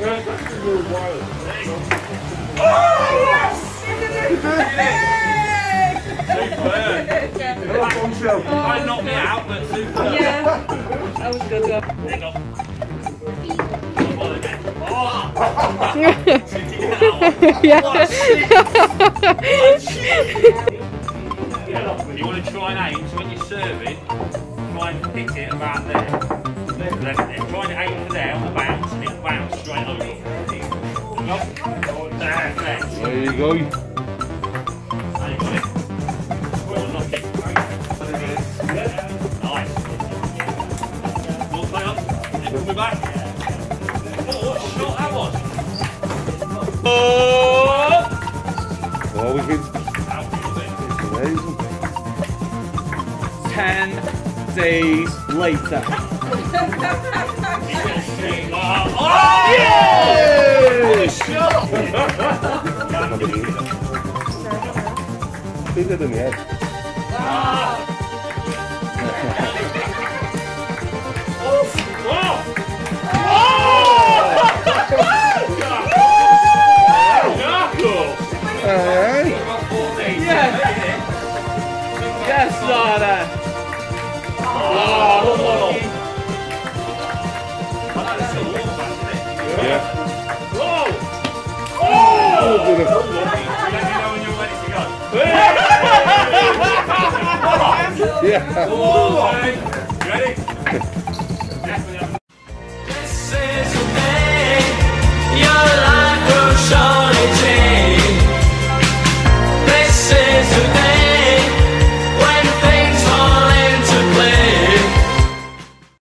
Might knock me out, but super. Yeah, that was good. There you go. Yeah. You want to try and aim, so when you're serving, try and hit it about there. Then try and aim for there on the bounce, and it'll bounce straight over. There you go. There you got it. Well, knock it. Nice. More play on. Then pull me back. Oh, what shot that was. Oh! Oh, we can. Amazing. 10 days later. Oh! Yeah! Shot! Hit it in the head. Yes, Lana. Yeah. Whoa! Oh, Let me know when you're ready to go. yeah. Ready?